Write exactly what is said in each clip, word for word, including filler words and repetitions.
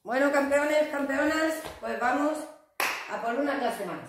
Bueno, campeones, campeonas, pues vamos a por una clase más.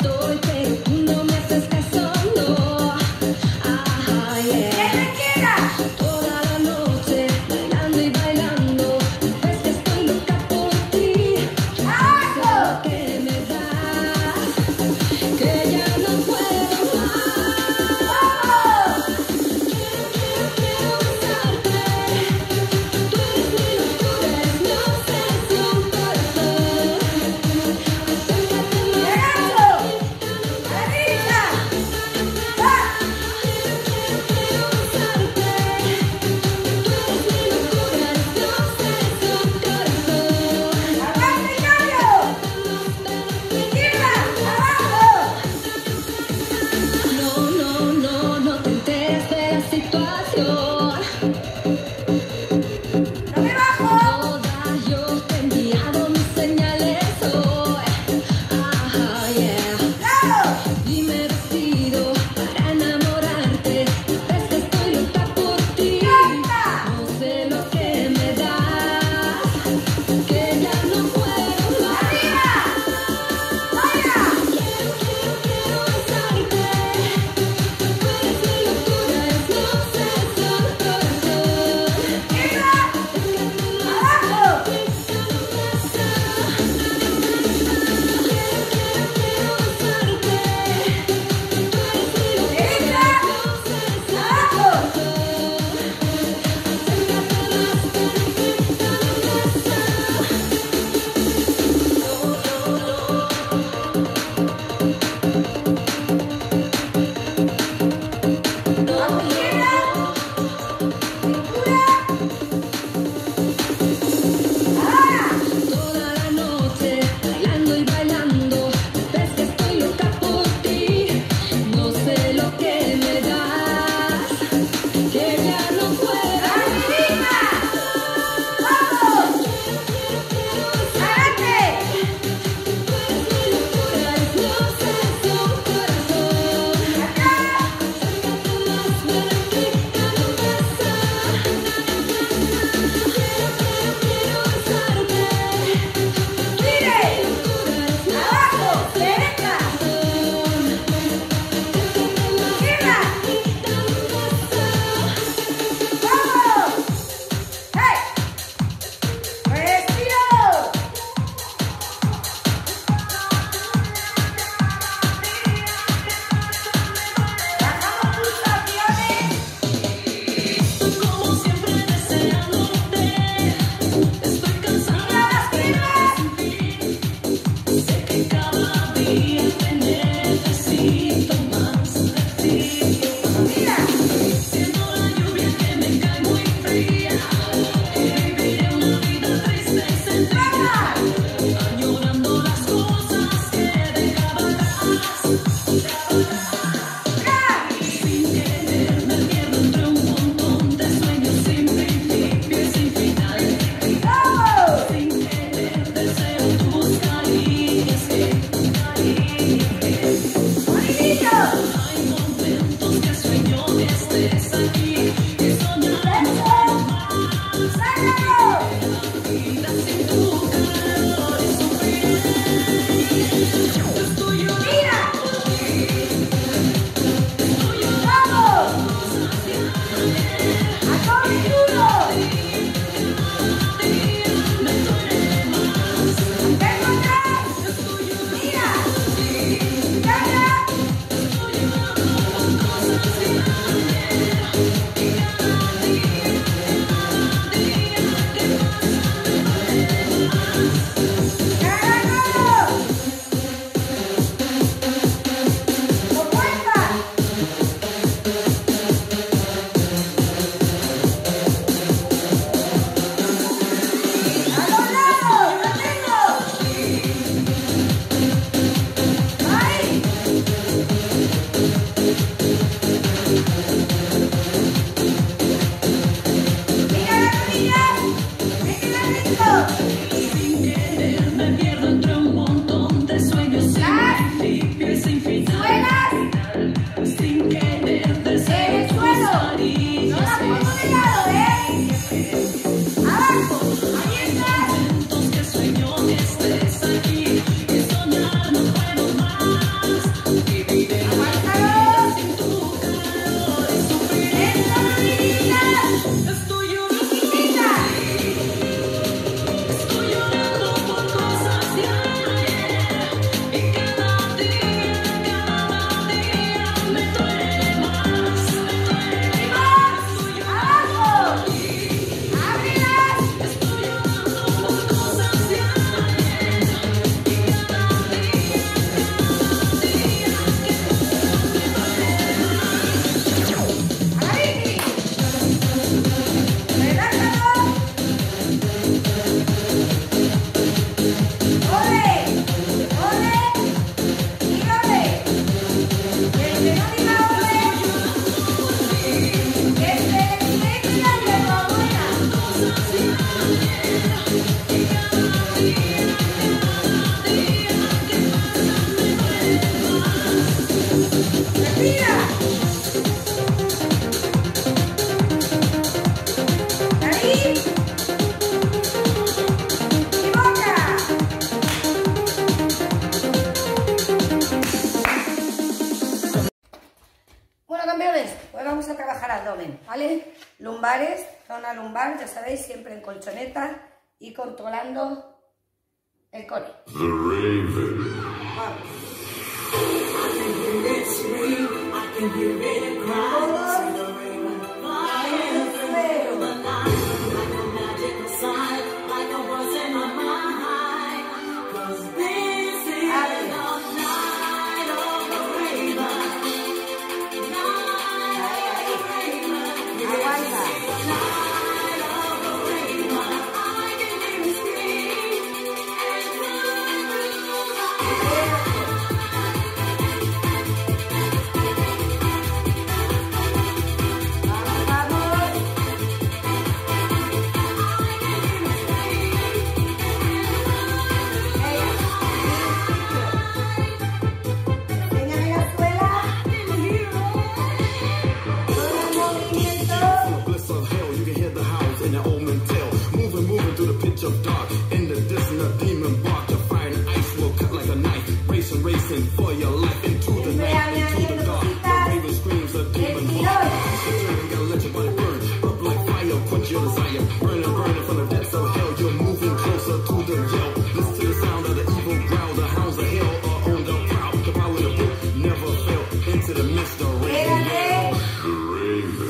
estoy, pero tú no me haces caso, no. Ah, yeah. ¡Que me quieras! Toda la noche, bailando y bailando, ves que estoy loca por ti. ¡Abajo! Lo que me das, que ya no puedo más. ¡Vamos! Quiero, quiero, quiero besarte. Tú eres mi locura, eres mi obsesión, corazón. Acércate más, ¡Leandro! dame vamos a trabajar abdomen, ¿vale? Lumbares, zona lumbar, ya sabéis, siempre en colchoneta y controlando el core. Vamos. For your life into the night, into the dark. The raven screams a demon heart. Gotta let your body burn up like fire. Quench your desire, burning, burning from the depths of hell. You're moving closer to the yell. Listen to the sound of the evil growl. The hounds of hell are on the prowl. The power of the book never fell into the mist of rain. The raven.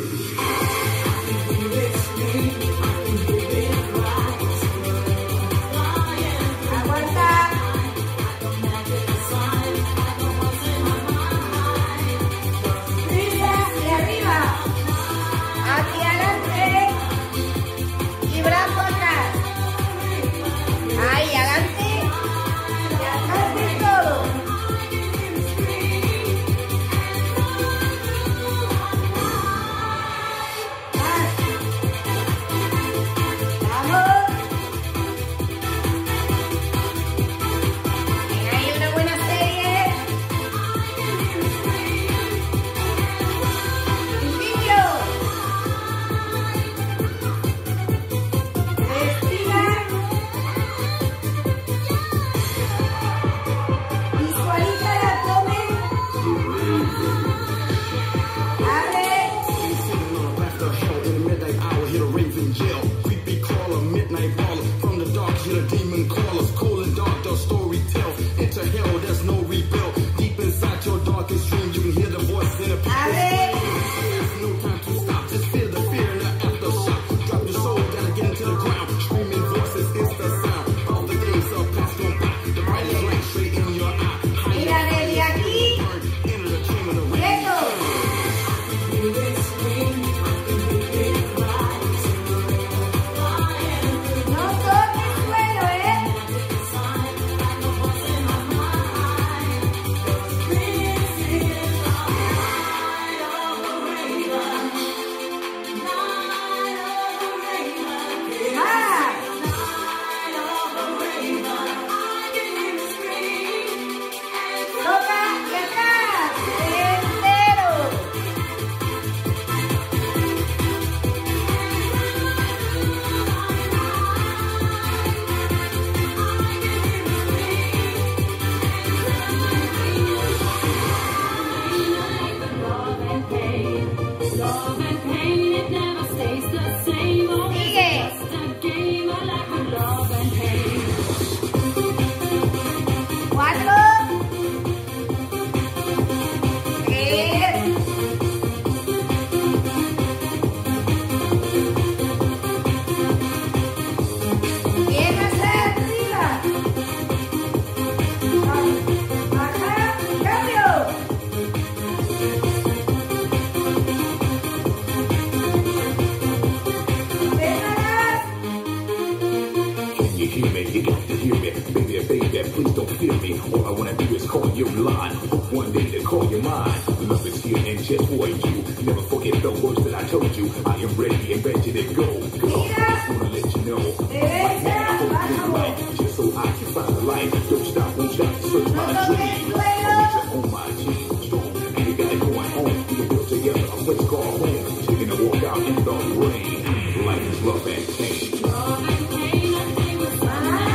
Please don't fear me. All I wanna do is call your line. Hope one day to call your mind. Love is here and just for you. Never forget the words that I told you. I am ready and ready to go. Go. Just wanna let you know. Right now I hope you life. Just so I can find the light. Don't stop, won't stop to search my dream. I'm on my team. Strong. And you got it going on. We can build together a place called home. Taking a walk out in the rain. Life is love and pain. Love and pain. Nothing was fine.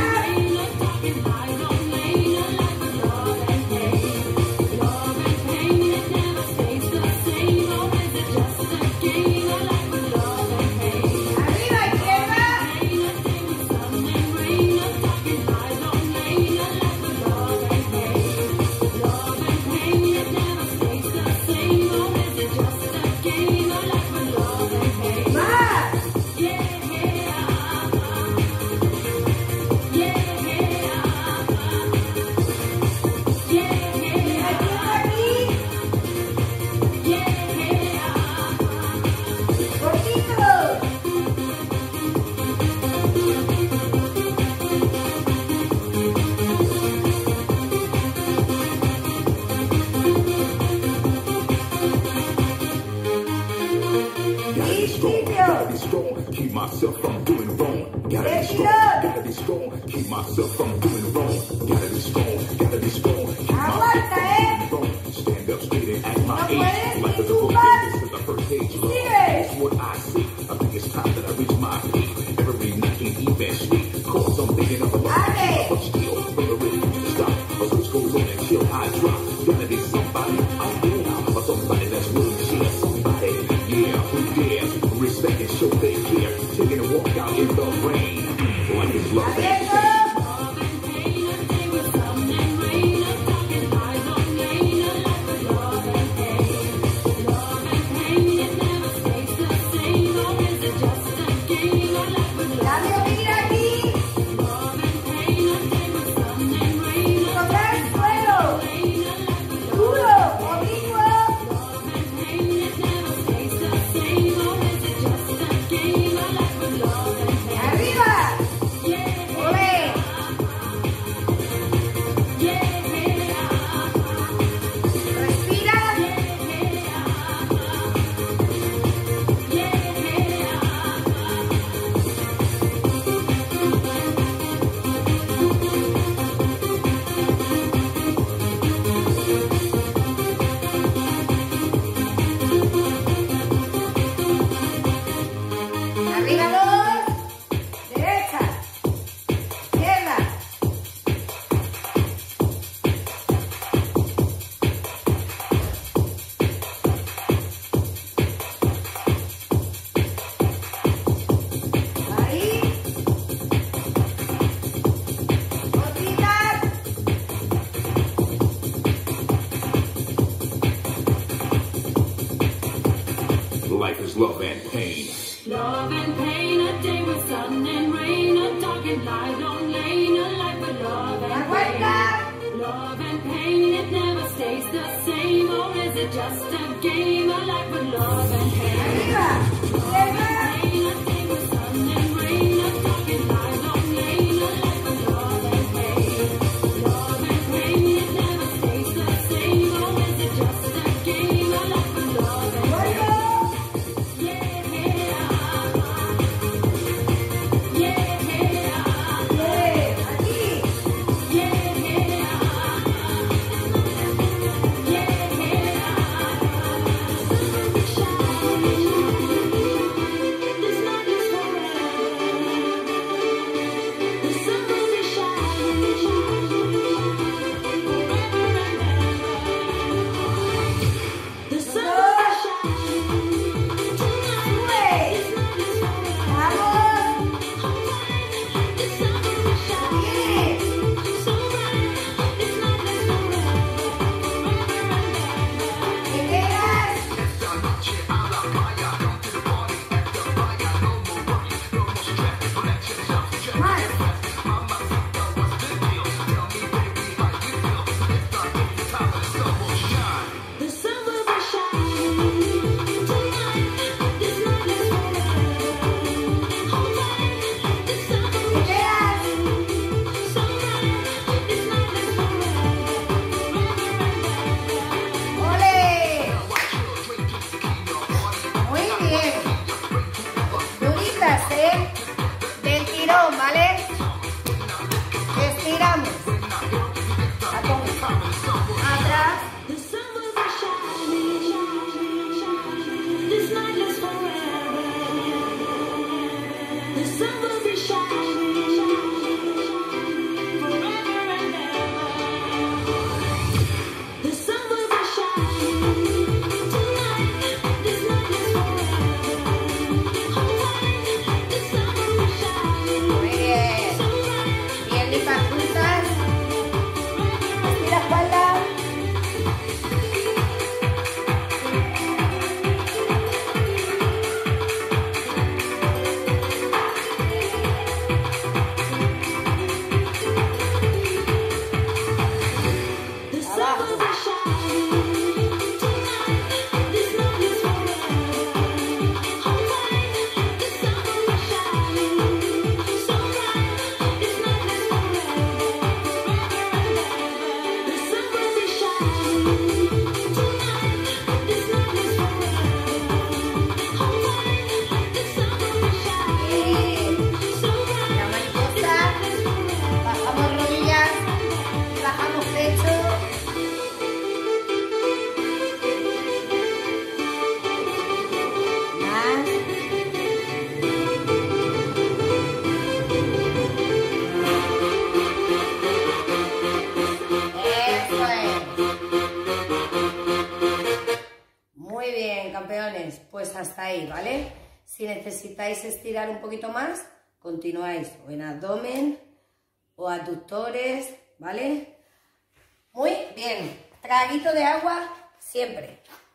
Just myself from doing wrong. Gotta be strong, gotta be strong. Keep my Aguanta, eh. wrong. Stand up straight and act my No age. puedes Life is a ni book, zumbar. this is the first page. Love Sigue. is what I see. I think it's time that I reach my peak. Every night ain't even sweet. Cause I'm thinking of a lot. Dale. But still, never ready to stop. A switch goes on until I drop. Gotta be somebody out there. Or somebody that's willing to share. Somebody, yeah, who dares respect and show they care. Taking a walk out in the rain. Life is love and Eso. pain. Dame oír aquí. Tocar el suelo. Duro, conmigo. Arriba. Ole. Respira. Arriba dos. Derecha. Izquierda. Ahí. Cositas. Life is love and pain. Love and pain, a day with sun and rain, a dark and light on lane, a life with love and Aguanta. pain. Love and pain, it never stays the same, or is it just a game? A life with love and pain. Arriba. Izquierda. Pain, a day with sun and rain, a dark and light on lane, a life with love and pain. Love and pain, it never stays the same, or is it just a game? A life with love and pain. Vuelvo. Bien. Aquí. Sube. Vamos. Bien. ¿Te quedas? Más. ¿Te quedas? ¡Ole! Muy bien. Duritas, ¿eh? Del tirón, ¿vale? Estiramos. Atrás. Muy bien. Piernitas juntas. Estira espalda. Abajo. bien, campeones, pues hasta ahí, ¿vale? Si necesitáis estirar un poquito más, continuáis o en abdomen o aductores, ¿vale? Muy bien, traguito de agua siempre.